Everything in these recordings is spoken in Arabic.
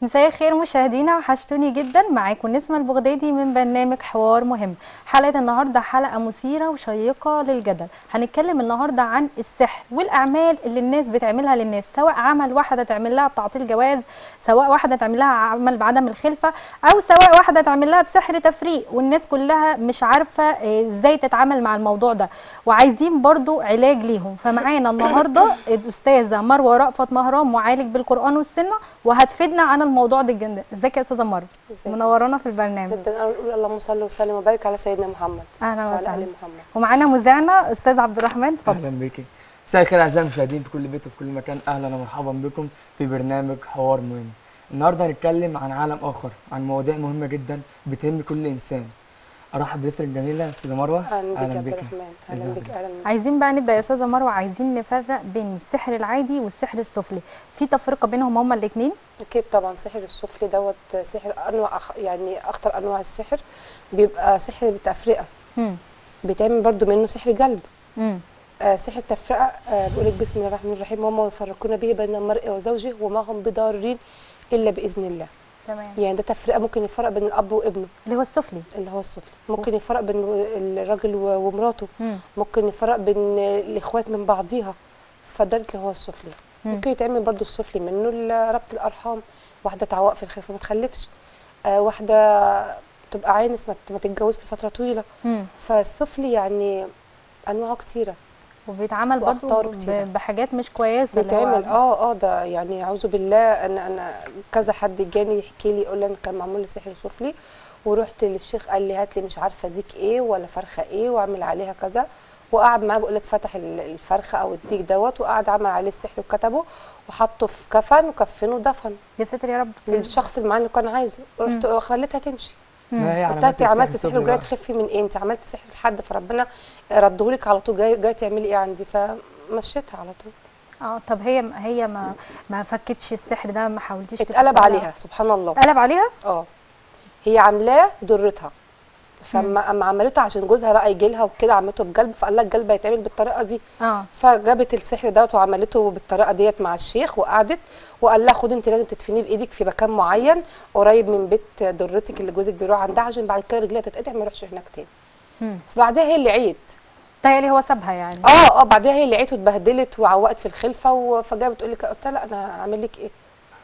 مساء الخير مشاهدينا، وحشتوني جدا. معاكم نسمة البغدادي من برنامج حوار مهم. حلقة النهاردة حلقة مثيرة وشيقة للجدل. هنتكلم النهاردة عن السحر والأعمال اللي الناس بتعملها للناس، سواء عمل واحدة تعمل لها بتعطيل جواز، سواء واحدة تعمل لها عمل بعدم الخلفة، أو سواء واحدة تعمل لها بسحر تفريق، والناس كلها مش عارفة ازاي تتعامل مع الموضوع ده، وعايزين برضو علاج ليهم. فمعانا النهاردة الأستاذة مروة رأفت مهران، معالج بالقرآن والسنة، وهتفيدنا عن الموضوع ده جدا. ازيك يا استاذه مروه؟ منورانا في البرنامج جدا. انا بقول اللهم صل وسلم وبارك على سيدنا محمد اهلا وعلى وسهلا. ال محمد. ومعانا مذيعنا استاذ عبد الرحمن، اتفضل. اهلا بيكي. مساء الخير اعزائي المشاهدين في كل بيت وفي كل مكان، اهلا ومرحبا بكم في برنامج حوار مهم. النهارده هنتكلم عن عالم اخر، عن مواضيع مهمه جدا بتهم كل انسان. ارحب بضيفتي الجميله استاذه مروه. اهلا بك يا عبد الرحمن. اهلا بك. اهلا بك. عايزين بقى نبدا يا استاذه مروه، عايزين نفرق بين السحر العادي والسحر السفلي، في تفرقه بينهم هما الاثنين؟ اكيد طبعا. سحر السفلي دوت سحر انواع يعني اخطر انواع السحر، بيبقى سحر بتفرقه. بيتعمل برضو منه سحر جلب. سحر التفرقه بيقول لك بسم الله الرحمن الرحيم، وما يفرقون به بين المرء وزوجه وما هم بضارين الا باذن الله. تمام. يعني ده تفرقه ممكن يفرق بين الاب وابنه، اللي هو السفلي. ممكن يفرق بين الراجل ومراته، ممكن يفرق بين الاخوات من بعضيها، فده اللي هو السفلي. ممكن يتعمل برضو السفلي منه ربط الارحام، واحده تعوق في الخلفه ما تخلفش، واحده تبقى عانس ما تتجوزش لفتره طويله. فالسفلي يعني انواعه كتيره، وبيتعمل برضو بحاجات مش كويسه. بيتعمل ده يعني اعوذ بالله. انا كذا حد جاني يحكي لي يقول لي انا كان معمول لي سحر سفلي، ورحت للشيخ قال لي هات لي مش عارفه ديك ايه ولا فرخه ايه واعمل عليها كذا، وقعد معاه بقول لك فتح الفرخه او الديك دوت وقعد عمل عليه السحر وكتبه وحطه في كفن وكفنه ودفن. يا ساتر يا رب. للشخص اللي معاه اللي كان عايزه، رحت خليتها تمشي. ما هي قلت لها عملت سحر وجايه تخفي من ايه؟ انت عملت سحر لحد فربنا ردهولك على طول، جايه تعملي ايه عندي؟ فمشيتها على طول. طب هي ما فكتش السحر ده؟ ما حاولتيش اتقلب عليها؟ سبحان الله، اتقلب عليها. هي عاملاه ضرتها، فاما عملته عشان جوزها بقى يجي لها وكده عملته بجلب، فقال لها الجلب هيتعمل بالطريقه دي. فجابت السحر دوت وعملته بالطريقه ديت مع الشيخ، وقعدت وقال لها خدي انت لازم تدفنيه بايدك في مكان معين قريب من بيت ضرتك اللي جوزك بيروح عندها، عشان بعد كده رجليها تتقطع ما يروحش هناك تاني. فبعدها هي اللي عيت. تهيألي هو سابها يعني. بعدها هي اللي عيت واتبهدلت وعوقت في الخلفه، فجاه بتقول لك قلت لها لا انا هعمل لك ايه؟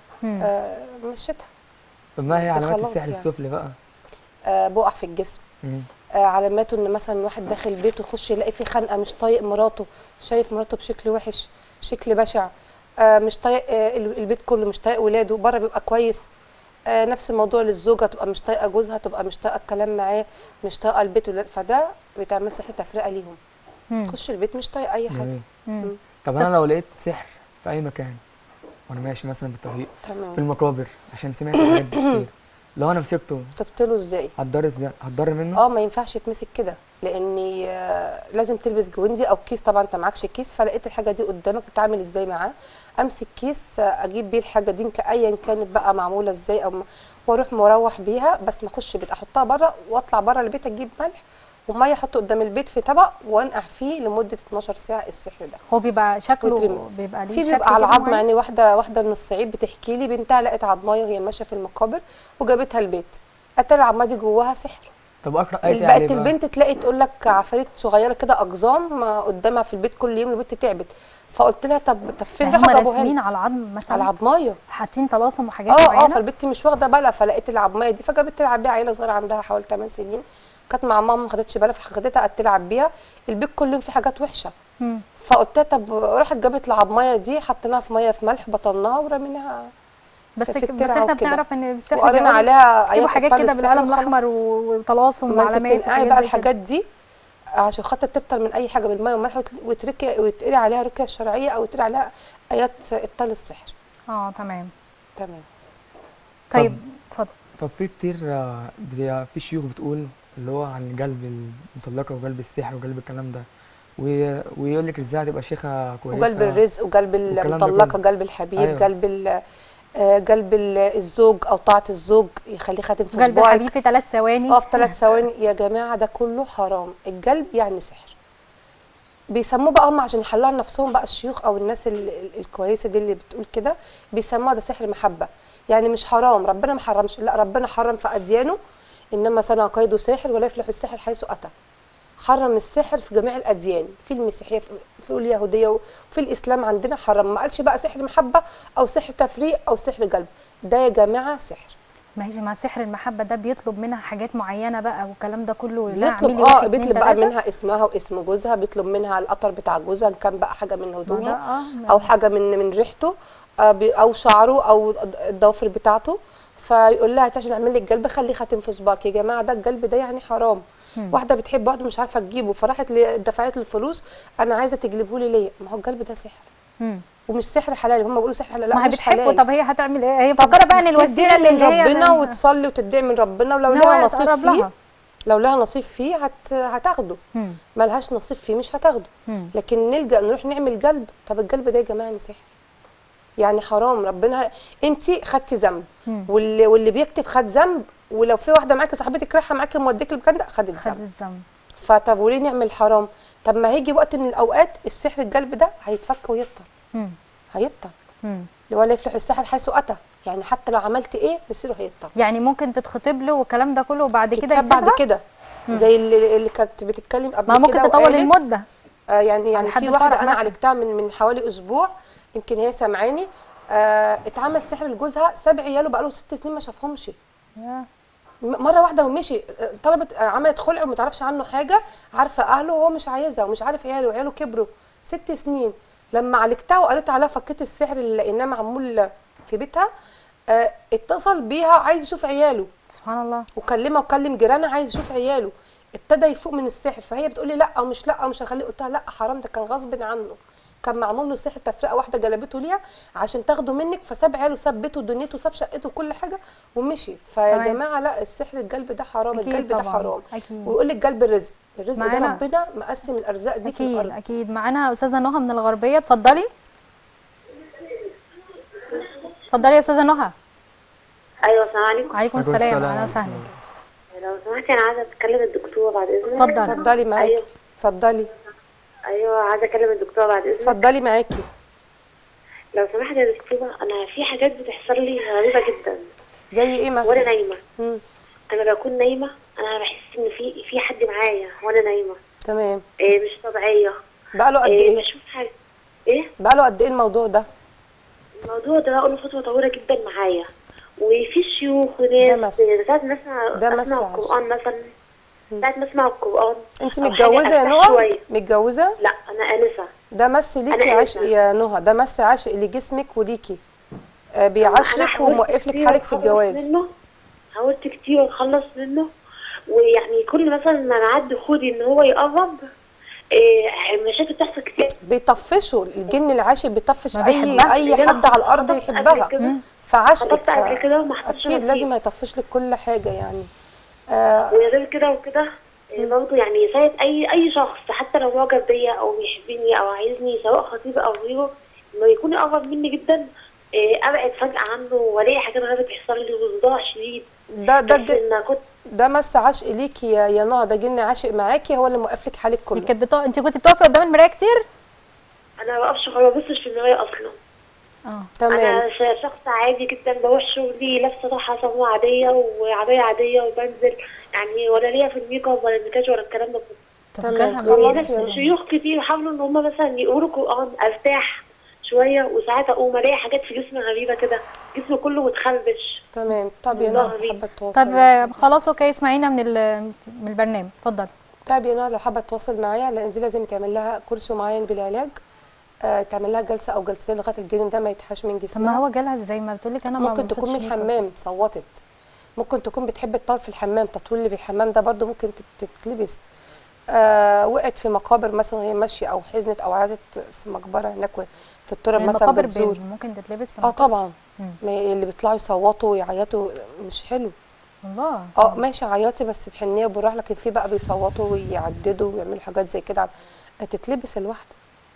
مشيتها. طب ما هي علامات السحر السفلي بقى؟ بقع في الجسم. علاماته ان مثلا واحد داخل بيته يخش يلاقي فيه خنقه، مش طايق مراته، شايف مراته بشكل وحش، شكل بشع، مش طايق البيت كله، مش طايق ولاده، بره بيبقى كويس. نفس الموضوع للزوجه، تبقى مش طايقه جوزها، تبقى مش طايقه الكلام معاه، مش طايقه البيت، فده بيتعمل سحر تفرقه ليهم. تخش البيت مش طايقه اي حاجه. طب انا لو لقيت سحر في اي مكان وانا ماشي مثلا بالطريق في المقابر، عشان سمعت حاجات كتير، لو انا مسكته تبطله ازاي؟ هتضر منه؟ ما ينفعش يتمسك كده، لاني لازم تلبس جوندي او كيس. طبعا انت معكش كيس، فلقيت الحاجه دي قدامك تتعامل ازاي معاه؟ امسك كيس اجيب بيه الحاجه دي ايا كانت بقى معموله ازاي، او واروح مروح بيها، بس ما اخش بيت، احطها بره واطلع بره البيت اجيب ملح وميه احطه قدام البيت في طبق وانقع فيه لمده 12 ساعه السحر ده. هو بيبقى شكله بيبقى ليه شكل بيبقى على العظم. يعني واحده من الصعيد بتحكي لي بنتها لقت عظمايه وهي ماشيه في المقابر وجابتها البيت، اتاري العظمه دي جواها سحر. طب اقرا ايه عليه بقت البنت تلاقي تقول لك عفاريت صغيره كده اقزام قدامها في البيت كل يوم، البنت تعبت. فقلت لها طب فين راحوا جابوها؟ هم راسمين على العظم مثلا، على العظمايه حاطين طلاسم وحاجات معينه. فالبنت مش واخده بالها، فلقيت العظمايه دي فجابت تلعب بيها. عيله صغيره عندها حوالي 8 سنين، كانت مع ماما ما خدتش بالها، فخدتها قعدت تلعب بيها. البيت كل يوم فيه حاجات وحشه. فقلت لها طب راحت جابت العظمايه دي، حطيناها في ميه في ملح، بطناها ورميناها. بس احنا بنعرف ان السحر وقرينا عليها ايات حاجات كده بالقلم الاحمر وطلاسم وعلامات بقى الحاجات دي عشان خاطر تبطل من اي حاجه بالميه والملح، ويتقري عليها رقيه شرعيه او يتقري عليها ايات ابطال السحر. تمام. طيب اتفضل. طب في كتير في شيوخ بتقول اللي هو عن قلب المطلقه وقلب السحر وقلب الكلام ده، ويقول لك ازاي هتبقى شيخه كويسه، وقلب الرزق وقلب المطلقه، قلب الحبيب. أيوة. قلب الزوج او طاعه الزوج يخليه خاتم في قلب الحبيب في 3 ثواني. في 3 ثواني يا جماعه، ده كله حرام. القلب يعني سحر. بيسموه بقى هم عشان يحلوها لنفسهم بقى الشيوخ او الناس الكويسه دي اللي بتقول كده، بيسموها ده سحر محبه. يعني مش حرام، ربنا ما حرمش، لا ربنا حرم في اديانه، انما صنع كيد ساحر ولا يفلح السحر حيث اتى. حرم السحر في جميع الاديان، في المسيحيه في اليهوديه وفي الاسلام عندنا حرم، ما قالش بقى سحر محبه او سحر تفريق او سحر قلب، ده يا جماعه سحر. ما هيجي مع سحر المحبه ده بيطلب منها حاجات معينه بقى والكلام ده كله، لا بيطلب اعملي واحد اتنين بيطلب بقى تلاته. منها اسمها واسم جوزها، بيطلب منها القطر بتاع جوزها ان كان بقى حاجه من ما ده هدومه او حاجه من ريحته، او شعره او الضوافر بتاعته، فيقول لها عشان اعمل لك قلب خليه خاتم في صباعك. يا جماعه ده القلب ده يعني حرام. واحده بتحب واحد مش عارفه تجيبه، فراحت دفعت له الفلوس، انا عايزه تجلبه لي ليه؟ ما هو القلب ده سحر مم. ومش سحر حلال، هم بيقولوا سحر حلال، لا ما هي مش بتحبه، حلال. طب هي هتعمل ايه؟ هي مفكره بقى ان الوسيله تدعي من اللي هي ربنا وتصلي وتدعي من ربنا، ولو إن هو لها نصيب يتقرب فيه لها. لو لها نصيب فيه هتاخده، مم. ملهاش نصيب فيه مش هتاخده. مم. لكن نلجأ نروح نعمل قلب، طب القلب ده يا جماعه سحر، يعني حرام. ربنا انت خدتي ذنب، واللي بيكتب خد ذنب، ولو في واحده معاكي صاحبتك رايحه معاكي موديك المكان ده خدت خد ذنب. الذنب. فطب وليه نعمل حرام؟ طب ما هيجي وقت من الاوقات السحر القلب ده هيتفك ويبطل، مم. هيبطل. مم. ولا يفلح السحر حيث اتى، يعني حتى لو عملت ايه مصيره هيبطل. يعني ممكن تتخطب له والكلام ده كله وبعد كده يتساب بعد يسيبها؟ كده، زي اللي كانت بتتكلم قبل ما كده ممكن تطول وقالت المده. يعني لحد في واحده الفرح انا مثلا. عالجتها من حوالي اسبوع، يمكن هي سامعاني، اتعمل سحر لجوزها، 7 عياله بقى له 6 سنين ما شافهمش، يا. مره واحده ومشي. طلبت عملت خلع وما تعرفش عنه حاجه، عارفه اهله وهو مش عايزها ومش عارف عياله، وعياله كبروا 6 سنين. لما عالجتها وقريت عليها فكيت السحر اللي لقيناه معمول في بيتها، اتصل بيها عايز يشوف عياله، سبحان الله. وكلمها وكلم جيرانها عايز يشوف عياله، ابتدى يفوق من السحر. فهي بتقولي لا ومش لا ومش هخليه، قلت لها لا حرام، ده كان غصب عنه، كان معمول له سحر تفرقه واحده جلبته ليها عشان تاخده منك، فساب عياله ساب بيته ودنيته ساب شقته وكل حاجه ومشي. فيا تمام. جماعه لا، السحر القلب ده حرام، أكيد القلب ده طبعاً، حرام. أكيد. ويقول لك قلب الرزق، الرزق ده معانا- ربنا مقسم الارزاق دي في اكيد الارض. اكيد. معانا استاذه نهى من الغربيه، اتفضلي. اتفضلي يا استاذه نهى. ايوه السلام عليكم. وعليكم السلام، اهلا وسهلا. لو سمحتي انا عايزه اتكلم الدكتوره بعد اذنك. اتفضلي. اتفضلي معاكي. ايوه اتفضلي ايوه عايزه اكلم الدكتوره بعد اذنك. اتفضلي معاكي. لو سمحتي يا دكتوره، انا في حاجات بتحصل لي غريبه جدا. زي ايه وانا مثلا؟ نايمه، مم. انا بكون نايمه، انا بحس ان في حد معايا وانا نايمه. تمام. مش طبيعيه. بقاله قد ايه؟ بشوف حاجه. ايه بقاله قد ايه الموضوع ده؟ الموضوع ده بقاله فتره طويله جدا معايا، وفي شيوخ ده وناس مس. ساعات ما اسمع ده مس اسمع عشان. القران مثلا، ساعات ما اسمع القران. انت أو حاجة متجوزه يا أرتاح نهى؟ شوية. متجوزه؟ لا انا انسه. ده مس ليكي أنا عشق يا نهى، ده مس عاشق لجسمك وليكي، بيعاشرك حاولت وموقف لك كتير حالك في أتخلص الجواز. منه، حاولت كتير اتخلص منه، ويعني كل مثلا ما نعدي خدي ان هو يقرب، مشاكل بتحصل كتير. بيطفشوا الجن العاشق، بيطفش ما اي بيحبها. اي حد على الارض خطبت قبل يحبها، كده. فعاشقك خطبت قبل كده وما حصلش اكيد نصيب. لازم هيطفش لك كل حاجه يعني. وغير كده وكده برضه يعني ساعة اي شخص حتى لو معجب بيا او بيحبني او عايزني، سواء خطيب او غيره، لما يكون يقرب مني جدا ابعد فجأة عنه والاقي حاجات غريبة تحصل لي وصداع شديد. ده بس إن كنت ده مس عاشق ليكي يا نهى، ده جن عاشق معاكي هو اللي موقف لك حالك كله. انت كنت بتقفي قدام المرايه كتير؟ انا ما بقفش ما ببصش في المراية اصلا. تمام. انا شخص عادي جدا، بروح شغلي لابسه طرحه صبغه عاديه وعبايه عاديه وبنزل، يعني ولا ليا في الميك اب ولا المكياج ولا الكلام ده كله. تمام خلاص خلاص يا نهى. شيوخ كتير حاولوا ان هم مثلا يقولوا قران ارتاح شويه، وساعات اقوم الاقي حاجات في جسمي غريبه كده، جسمي كله متخربش. تمام. طب يا والله نهى لو حابه تواصل طب خلاص اوكي، اسمعينا من البرنامج، اتفضلي. طب يا نهى لو حابه تتواصل معايا، لان دي لازم تعمل لها كورس معين بالعلاج، تعمل لها جلسه او جلستين لغايه الجن ده ما يتحاش من طب جسمها. ما هو جالها ازاي؟ ما بتقول لك انا ما ممكن تكون باخدش من ميك اب. الحمام صوتت، ممكن تكون بتحب تطول في الحمام، تطويل اللي في الحمام ده برضو ممكن تتلبس. وقعت في مقابر مثلا وهي ماشيه، او حزنت او عادت في مقبره هناك في التراب مثلا المقابر بتزور. ممكن تتلبس في طبعا. مم. اللي بيطلعوا يصوتوا ويعيطوا مش حلو. الله. ماشي عيطي بس بحنيه وبراح، لكن في بقى بيصوتوا ويعددوا ويعملوا حاجات زي كده، تتلبس الواحده.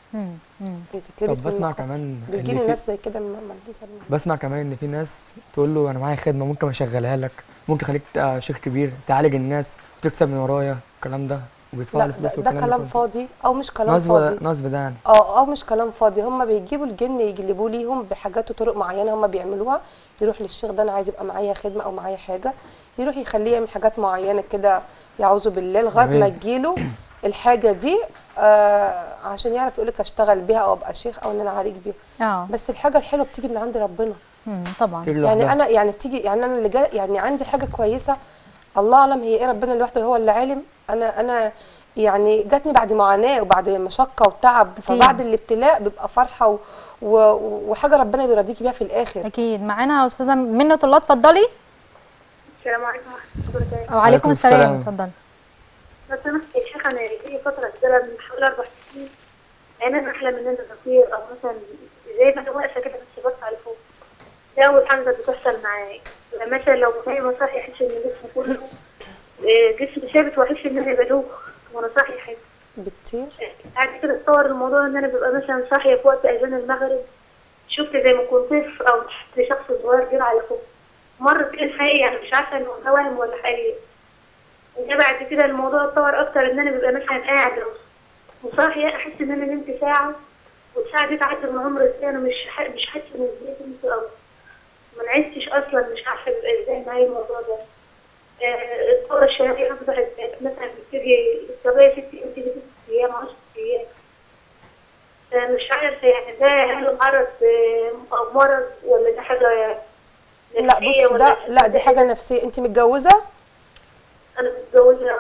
بتتلبس طب بسمع بالنقاب. كمان بيجيني ان ناس في زي كده ملبوسه بسمع كمان ان في ناس تقول له انا معايا خدمه ممكن اشغلها لك، ممكن اخليك شيخ كبير تعالج الناس وتكسب من ورايا الكلام ده. وبيدفعوا لا له فلوس ده والكلام كلام كله. فاضي او مش كلام نصب فاضي. نصب ده يعني. او مش كلام فاضي، هم بيجيبوا الجن يجلبوه ليهم بحاجات وطرق معينه هم بيعملوها. يروح للشيخ ده انا عايز يبقى معايا خدمه او معايا حاجه، يروح يخليه يعمل حاجات معينه كده، يعوذ بالله، لغايه ما جميل. تجيله الحاجه دي عشان يعرف يقول لك اشتغل بيها او ابقى شيخ او ان انا اعالج بيها. اه. بس الحاجه الحلوه بتيجي من عند ربنا. طبعا. تيجي يعني لوحدها. انا يعني بتيجي، يعني انا اللي يعني عندي حاجه كويسه، الله اعلم هي ايه، ربنا لوحده هو اللي عالم. انا يعني جاتني بعد معاناه وبعد مشقه وتعب، أكيد. فبعد الابتلاء بيبقى فرحه و... وحاجه ربنا بيرضيكي بيها في الاخر. اكيد. معانا استاذه منة الله، اتفضلي. السلام عليكم ورحمة الله وبركاته. وعليكم عليكم السلام، السلام. اتفضلي. لو سمحت يا شيخ، أنا لي فترة كده من حوالي 4 سنين أنا أحلم إن أنا بطير، أو مثلا زي ما أنا واقفة كده بس بص على فوق. ده أول حاجة بتحصل معايا. مثلا لو نايمة صاحية أحس إن جسمي كله جسمي ثابت، وأحس إن أنا بدوخ وأنا صاحية حاجة. بتطير. بعد كده اتطور الموضوع إن أنا ببقى مثلا صاحية في وقت أذان المغرب، شفت زي ما كنت طفل أو شفت شخص صغير جرى على فوق. مرة كده حقيقي، يعني مش عارفة إنه ده وهم ولا حقيقي. وجا بعد كده الموضوع اتطور اكتر، ان انا ببقى مثلا قاعده وصاحيه احس ان انا نمت ساعه، والساعه دي تعدي من عمر ازاي، انا مش حاسه ان ازاي نمت، او ما نعستش اصلا، مش عارفه بيبقى ازاي معايا الموضوع ده. الدوره الشهريه اصبحت مثلا بتيجي الطبيعي 6 ايام، تيجي 6 ايام 10 ايام. مش عارفه يعني ده هل مرض او مرض، ولا ده حاجه لا نفسيه، بص، ولا لا دي حاجه نفسيه. انت متجوزه؟ انا متجوزه.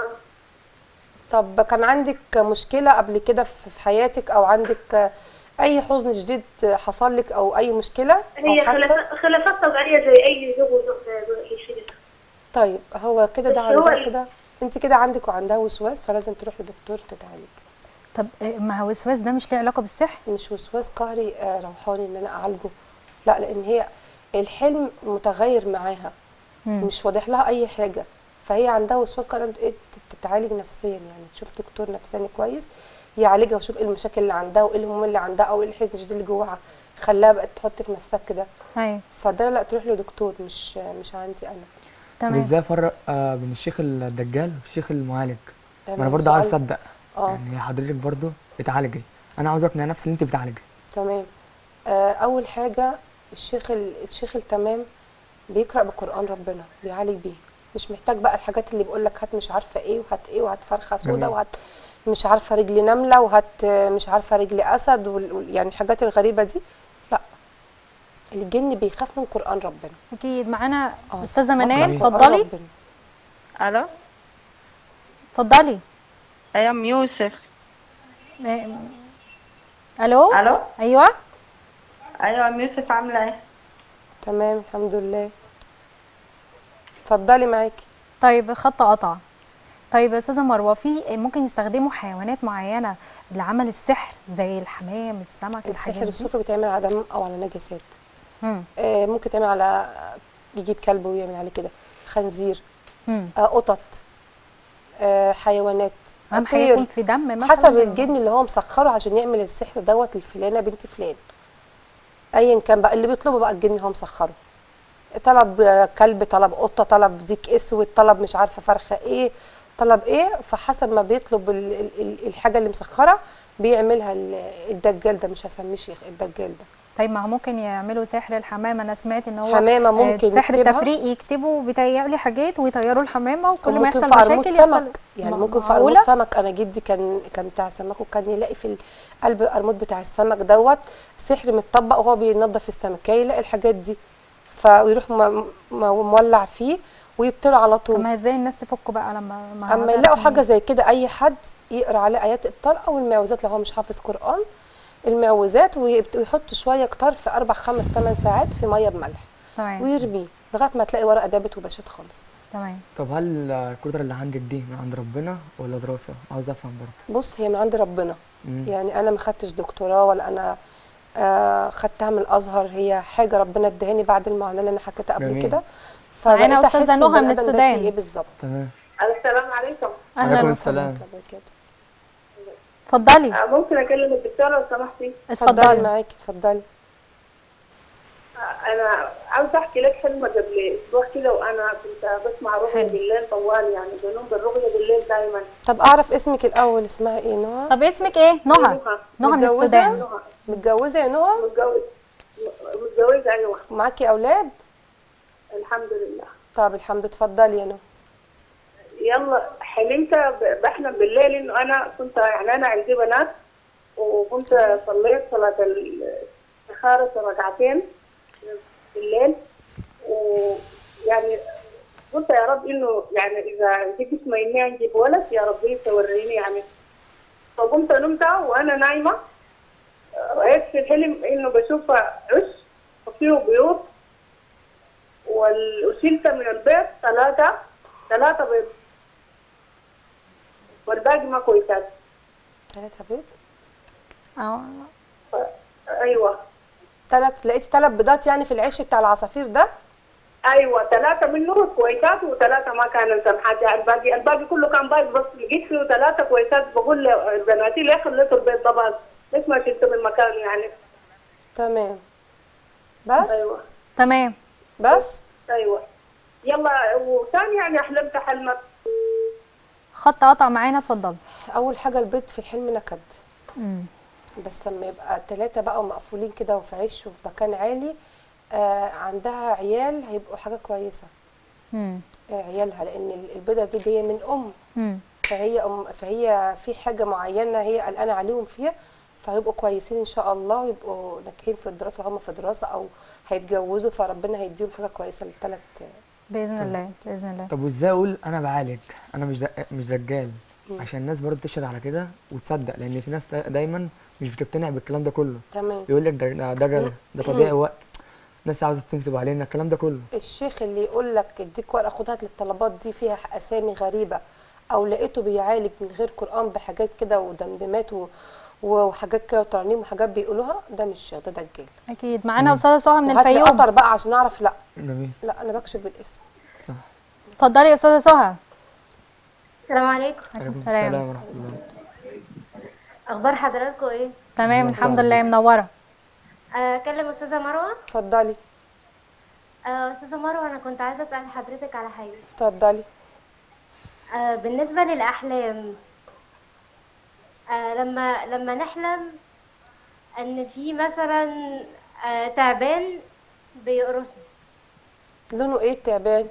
طب كان عندك مشكله قبل كده في حياتك، او عندك اي حزن شديد حصل لك، او اي مشكله او هي حادثه؟ خلافات طبيعيه زي اي زوج وزوجه يشيلها. طيب هو كده ده بس هو عندها كده، انت كده عندك وعندها وسواس، فلازم تروح لدكتور تتعالج. طب ما هو وسواس ده مش ليه علاقه بالسحر؟ مش وسواس قهري روحاني ان انا اعالجه، لا، لان هي الحلم متغير معاها، مش واضح لها اي حاجه، فهي عندها وسواس قهري. ايه، تتعالج نفسيا، يعني تشوف دكتور نفساني كويس يعالجها، ويشوف ايه المشاكل اللي عندها وايه الهموم اللي عندها او ايه الحزن الشديد اللي جواها خلاها بقت تحط في نفسها كده. ايوه. فده لا، تروح لدكتور، مش عندي انا. طب تمام. ازاي افرق بين الشيخ الدجال والشيخ المعالج؟ ما انا تمام، برضه عايز سؤال. اصدق. اه يعني حضرتك برضه بتعالجي، انا عاوز اقنع نفسي ان انت بتعالجي. تمام. اول حاجه الشيخ التمام بيقرأ بقرآن ربنا، بيعالج بيه، مش محتاج بقى الحاجات اللي بيقول لك هات مش عارفه ايه، وهات ايه، وهات فرخه سودا، جميل. وهات مش عارفه رجل نمله، وهات مش عارفه رجل اسد، يعني الحاجات الغريبه دي. لا، الجن بيخاف من قرآن ربنا. اكيد. معانا اه، استاذه منال، جميل. قرآن اتفضلي. ربنا. الو. اتفضلي. ايوه ام يوسف. آه، الو. الو. ايوه. ايوه ام يوسف، عامله ايه؟ تمام الحمد لله. اتفضلي معاكي. طيب، خط قطع. طيب يا استاذه مروه، في ممكن يستخدموا حيوانات معينه لعمل السحر زي الحمام، السمك، الحاجات السحر دي؟ السفر بيتعمل على دم او على نجاسات. امم. ممكن تعمل على، يجيب كلب ويعمل عليه كده، خنزير، امم. قطط، حيوانات، اهم حاجه يكون طير، في دم مثلا. حسب الجن اللي هو مسخره عشان يعمل السحر دوت للفلانه بنت فلان، ايا كان بقى اللي بيطلبه بقى الجن هو مسخره. طلب كلب، طلب قطه، طلب ديك اسود، طلب مش عارفه فرخه ايه، طلب ايه، فحسب ما بيطلب الحاجه اللي مسخره بيعملها الدجال ده. مش هسميه شيخ، الدجال ده. طيب ما هو ممكن يعملوا سحر الحمامه، انا سمعت ان هو حمامه ممكن سحر يكتبها. التفريق، يكتبوا بيتهيألي حاجات ويطيروا الحمامه، وكل ما وممكن يحصل في قرموط مشاكل يحصل. سمك، يعني ممكن في قرموط معقولة؟ سمك. انا جدي كان بتاع سمك، وكان يلاقي في قلب القرموط بتاع السمك دوت سحر متطبق وهو بينظف السمك، يلاقي الحاجات دي ويروح مولع فيه ويبتلوا على طب طول. ما ازاي الناس تفكوا بقى لما اما يلاقوا حاجه زي كده، اي حد يقرا عليه ايات الطلق او المعوذات لو هو مش حافظ قران، المعوذات، ويحط شويه كتار في 4 5 8 ساعات في ميه بملح تمام. ويرميه لغايه ما تلاقي ورقه دابت وبشت خالص. تمام. طب هل القدره اللي عندك دي من عند ربنا ولا دراسه؟ عاوز افهم برضه. بص، هي من عند ربنا. مم. يعني انا ما خدتش دكتوراه، ولا انا خدتها من الازهر، هي حاجه ربنا ادهاني بعد المعاناه اللي انا حكيتها قبل جميل. كده. معانا فبقيت أستاذة احس نهى من البني آدم ده السودان. فيه ايه بالظبط. تمام. السلام عليكم. اهلا وعليكم وسهلا. السلام. اتفضلي. ممكن اكلم الدكتوره لو سمحتي؟ اتفضلي اتفضلي. معاكي، اتفضلي. انا عاوزة احكي لك حلم قبل اسبوع كده، وانا كنت بسمع رؤية حلو. بالليل طوال، يعني بنوم بالرؤية بالليل دايما. طب اعرف اسمك الاول، اسمها ايه؟ نهى؟ طب اسمك ايه؟ نهى. نهى. نهى من متجوزة؟ السودان. نهى. متجوزه يا نهى؟ متجوزة ايوه. معاكي اولاد؟ الحمد لله. طب الحمد لله. اتفضلي يا نهى. يلا حلمت بحلم بالليل انه انا كنت، يعني انا عندي بنات، وكنت صليت صلاة الاستخارة ركعتين بالليل، ويعني قلت يا رب انه يعني اذا جيت اسمي اني انجب ولد يا ربي توريني يعني. فقمت نمت وانا نايمه، رأيت في الحلم انه بشوف عش وفيه بيوت، وشلت من البيت ثلاثة بيض، والباقي ما كويسات. 3 بيض؟ ايوه. لقيتي 3 بيضات يعني في العش بتاع العصافير ده؟ ايوه 3 منهم كويسات و3 ما كانوا سمحات، يعني الباقي كله كان بايظ، بس لقيت فيه 3 كويسات. بقول لبناتي ليه خليتوا البيت ده باظ؟ ليش ما شلته من مكانه يعني؟ تمام. بس؟ ايوه. تمام. بس؟ ايوه. يلا وثاني يعني حلمت حلمت. خط قطع معانا، اتفضلي. اول حاجه البيض في الحلم نكد، امم بس لما يبقى 3 بقى ومقفولين كده وفي عش وفي مكان عالي، عندها عيال هيبقوا حاجه كويسه. عيالها، لان البيضه دي جايه من فهي في حاجه معينه هي قلقانه عليهم فيها، فهيبقوا كويسين ان شاء الله، ويبقوا ناجحين في الدراسه وهم في دراسه او هيتجوزوا، فربنا هيديهم حاجه كويسه للثلاث. باذن الله باذن الله. طب وازاي اقول انا بعالج، انا مش دجال؟ عشان الناس برضه تشهد على كده وتصدق، لان في ناس دايما مش بتقتنع بالكلام ده كله. تمام. يقول لك ده دجل، ده تضييع وقت، ناس عاوزه تنسب علينا الكلام ده كله. الشيخ اللي يقول لك اديك ورقه خد هات للطلبات دي فيها اسامي غريبه، او لقيته بيعالج من غير قران بحاجات كده ودمدمات وحاجات كده وترانيم وحاجات بيقولوها، ده مش شيخ، ده دجال. اكيد. معانا استاذه سهى من وهات لي الفيوم. قطر بقى عشان اعرف. لا جميل. لا انا بكشف بالاسم. صح. اتفضلي يا استاذه سهى. السلام عليكم. عليكم السلام. السلام ورحمه الله. اخبار حضراتكم ايه؟ تمام الحمد لله، منوره. اكلم استاذه مروه. اتفضلي. استاذه مروه، انا كنت عايزه اسال حضرتك على حاجه. اتفضلي. بالنسبه للاحلام، لما نحلم ان في مثلا تعبان بيقرصني. لونه ايه التعبان؟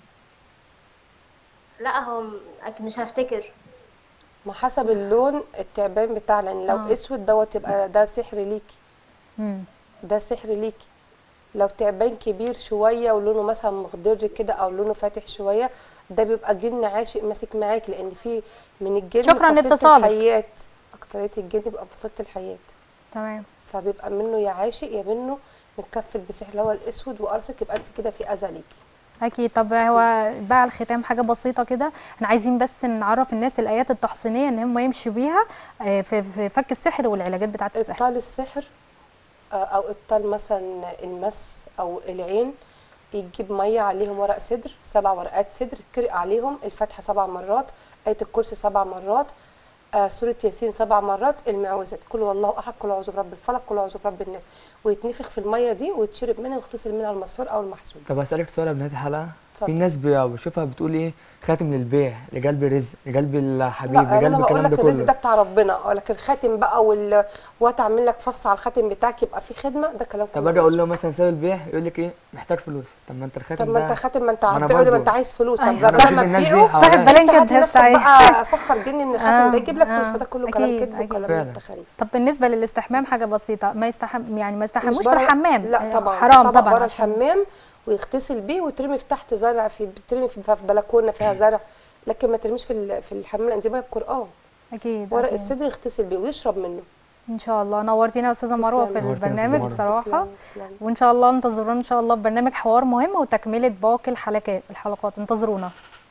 لا هو مش هفتكر. ما حسب اللون التعبان بتاعنا، يعني لو اسود دوت يبقى ده سحر ليكي. ده سحر ليكي. لو تعبان كبير شويه ولونه مثلا مخضر كده او لونه فاتح شويه، ده بيبقى جن عاشق ماسك معاكي، لان في من الجن شكرا لاتصالك. الحيات، اكتريه الجن بيبقى فصيله الحيات. تمام. فبيبقى منه يا عاشق يا منه متكفل بسحر، اللي هو الاسود وقرصك، يبقى انت كده في اذى ليكي. اكيد. طب هو بقى الختام حاجه بسيطه كده، احنا عايزين بس نعرف الناس الايات التحصينيه ان هم يمشوا بيها في فك السحر والعلاجات بتاعه السحر. ابطال السحر او ابطال مثلا المس او العين، يجيب ميه عليهم ورق سدر، 7 ورقات سدر، تقرأ عليهم الفاتحه 7 مرات، آية الكرسي 7 مرات، سورة ياسين 7 مرات، المعوذات، قل هو الله احد، قل اعوذ برب الفلق، قل اعوذ برب الناس، ويتنفخ في الميه دي ويتشرب منها ويغتسل منها المسحور او المحسود. طب اسالك سؤال قبل نهايه الحلقه. اتفضل. في ناس بشوفها بتقول ايه، خاتم للبيع لقلب الرزق لقلب الحبيب لا لقلب انا بقول الكلام لك ده الرزق كله. ده بتاع ربنا، لكن الخاتم بقى وتعمل لك فص على الخاتم بتاعك يبقى في خدمه، ده كلام. طب اجي اقول له مثلا ساب البيع، يقول لك ايه، محتاج فلوس. طب ما انت الخاتم طب ما ده، انت خاتم، ما انت ما أنا هتبيعه لي، ما برضو- انت عايز فلوس. طب أيوة. ده أنا لما بشوف الناس دي تبيعه حواليا. صاحب بالين انت هات كداب لنفسك صحيح. بقى سخر جني من الخاتم ده يجيب لك فلوس، فده كله كلام أكيد، كذب أكيد. وكلام فعلا. تخاريف. طب بالنسبه للاستحمام حاجه بسيطه، ما يستحم يعني ما يستحموش مش في برا- الحمام. لا طبعا حرام طبعا بره عشان- الحمام، ويغتسل بيه ويترمي في تحت زرع، بترمي في بلكونه فيها زرع، لكن ما ترميش في الحمام، لان دي ميه القران. اكيد ورق أكيد. السدر يغتسل بيه ويشرب منه. ان شاء الله. نورتينا يا استاذه مروه في تسلمي. نورتينا يا أستاذة البرنامج مروة. بصراحه. تسلمي، تسلمي. وان شاء الله انتظرونا ان شاء الله في برنامج حوار مهم وتكمله باقي الحلقات. انتظرونا.